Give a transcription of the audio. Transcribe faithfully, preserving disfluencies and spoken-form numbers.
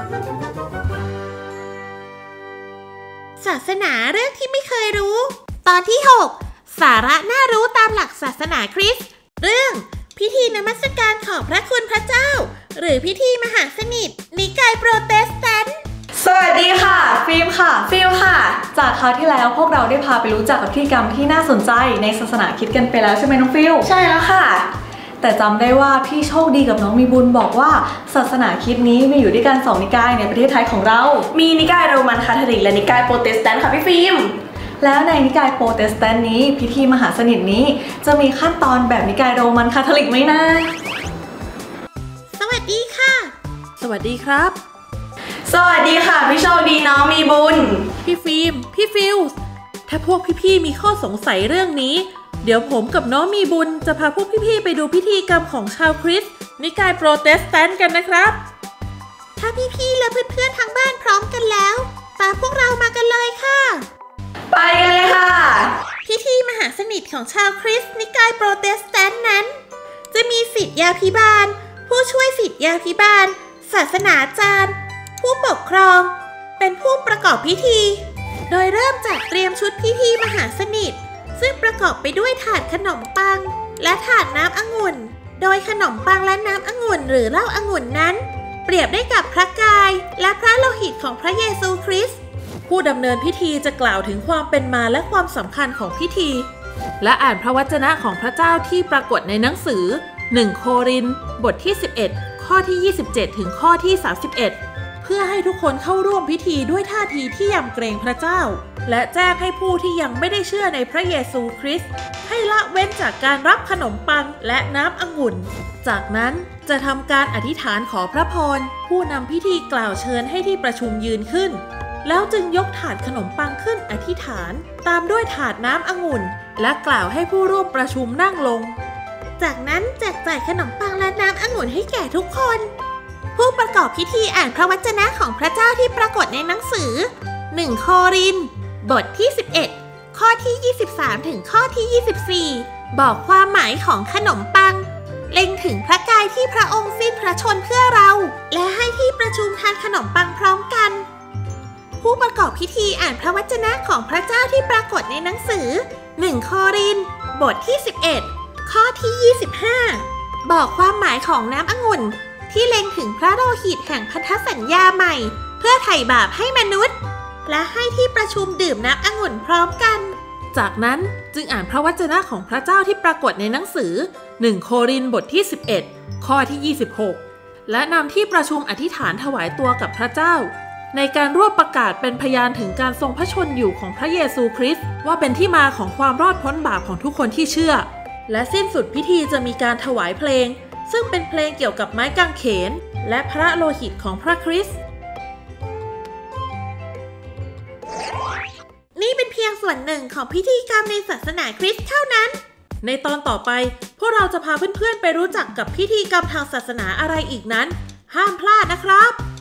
ศาสนาเรื่องที่ไม่เคยรู้ตอนที่หกสาระน่ารู้ตามหลักศาสนาคริสต์เรื่องพิธีนมัสการขอบพระคุณพระเจ้าหรือพิธีมหาสนิทนิกายโปรเตสแตนต์สวัสดีค่ะฟิล์มค่ะฟิลค่ะจากคราวที่แล้วพวกเราได้พาไปรู้จักกับพิธีกรรมที่น่าสนใจในศาสนาคริสต์กันไปแล้วใช่ไหมน้องฟิลใช่แล้วค่ะแต่จำได้ว่าพี่โชคดีกับน้องมีบุญบอกว่าศาสนาคริสต์นี้มีอยู่ด้วยกันสองนิกายในประเทศไทยของเรามีนิกายโรมันคาทอลิกและนิกายโปรเตสแตนต์ค่ะพี่ฟิล์มแล้วในนิกายโปรเตสแตนต์นี้พิธีมหาสนิทนี้จะมีขั้นตอนแบบนิกายโรมันคาทอลิกไหมนะสวัสดีค่ะสวัสดีครับสวัสดีค่ะพี่โชคดีน้องมีบุญพี่ฟิล์มพี่ฟิลถ้าพวกพี่ๆมีข้อสงสัยเรื่องนี้เดี๋ยวผมกับน้องมีบุญจะพาพวกพี่ๆไปดูพิธีกรรมของชาวคริสต์นิกายโปรเตสแตนต์กันนะครับถ้าพี่ๆและเพื่อนๆทางบ้านพร้อมกันแล้วตามพวกเรามากันเลยค่ะไปกันเลยค่ะพิธีมหาสนิทของชาวคริสต์นิกายโปรเตสแตนต์นั้นจะมีศิษยาภิบาลผู้ช่วยศิษยาภิบาลศาสนาจารย์ผู้ปกครองเป็นผู้ประกอบพิธีโดยเริ่มจากเตรียมชุดพิธีมหาสนิทซึ่งประกอบไปด้วยถาดขนมปังและถาดน้ำองุ่นโดยขนมปังและน้ำองุ่นหรือเหล้าองุ่นนั้นเปรียบได้กับพระกายและพระโลหิตของพระเยซูคริสต์ผู้ดำเนินพิธีจะกล่าวถึงความเป็นมาและความสำคัญของพิธีและอ่านพระวจนะของพระเจ้าที่ปรากฏในหนังสือหนึ่งโครินธ์บทที่สิบเอ็ดข้อที่ยี่สิบเจ็ดถึงข้อที่สามสิบเอ็ดเพื่อให้ทุกคนเข้าร่วมพิธีด้วยท่าทีที่ยำเกรงพระเจ้าและแจ้งให้ผู้ที่ยังไม่ได้เชื่อในพระเยซูคริสต์ให้ละเว้นจากการรับขนมปังและน้ำองุ่นจากนั้นจะทำการอธิษฐานขอพระพรผู้นำพิธีกล่าวเชิญให้ที่ประชุมยืนขึ้นแล้วจึงยกถาดขนมปังขึ้นอธิษฐานตามด้วยถาดน้ำองุ่นและกล่าวให้ผู้ร่วมประชุมนั่งลงจากนั้นแจกจ่ายขนมปังและน้ำองุ่นให้แก่ทุกคนผู้ประกอบพิธีอ่านพระวจนะของพระเจ้าที่ปรากฏในหนังสือหนึ่งโครินธ์บทที่สิบเอ็ดข้อที่ยี่สิบสามถึงข้อที่ยี่สิบสี่บอกความหมายของขนมปังเล็งถึงพระกายที่พระองค์สิ้นพระชนเพื่อเราและให้ที่ประชุมทานขนมปังพร้อมกันผู้ประกอบพิธีอ่านพระวจนะของพระเจ้าที่ปรากฏในหนังสือหนึ่งโครินธ์บทที่สิบเอ็ดข้อที่ยี่สิบห้าบอกความหมายของน้ำองุ่นที่เล็งถึงพระโลหิตแห่งพันธสัญญาใหม่เพื่อไถ่บาปให้มนุษย์และให้ที่ประชุมดื่มน้ำองุ่นพร้อมกันจากนั้นจึงอ่านพระวจนะของพระเจ้าที่ปรากฏในหนังสือหนึ่งโครินธ์บทที่สิบเอ็ดข้อที่ยี่สิบหกและนำที่ประชุมอธิษฐานถวายตัวกับพระเจ้าในการร่วมประกาศเป็นพยานถึงการทรงพระชนอยู่ของพระเยซูคริสต์ว่าเป็นที่มาของความรอดพ้นบาปของทุกคนที่เชื่อและสิ้นสุดพิธีจะมีการถวายเพลงซึ่งเป็นเพลงเกี่ยวกับไม้กางเขนและพระโลหิตของพระคริสต์นี่เป็นเพียงส่วนหนึ่งของพิธีกรรมในศาสนาคริสต์เท่านั้นในตอนต่อไปพวกเราจะพาเพื่อนๆไปรู้จักกับพิธีกรรมทางศาสนาอะไรอีกนั้นห้ามพลาดนะครับ